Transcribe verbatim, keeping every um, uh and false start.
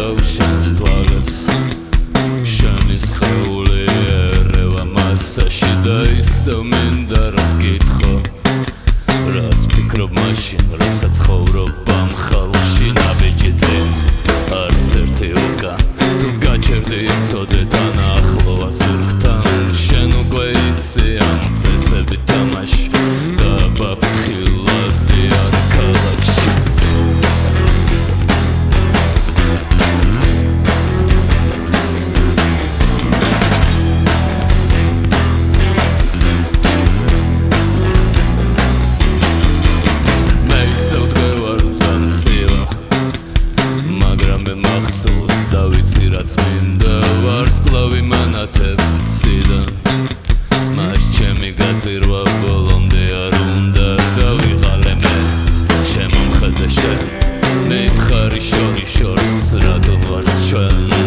ვეღარავ შენს თვალებს შენი სხეული ერევა მასაში და ისევ მინდა რომ გითხო რას ფიქრობ მაშინ როცა ცხოვრობ ამ ხალხში ნაბიჯიძე არც ერთი უკა თუ გაჩერდი იცოდე თანახლოა ზურგთან შენ უკვე იცი ამ წესები თამაში და ბაფრთხილადია ქალაქში მინდა ვარს კლავი მანათებს ციდან მას ჩემი გაძირვა ბოლომდე არ უნდა დავიღალე მე შემომხედე შენ მითხარი შორი შორს რატომ ვარ ჩვენ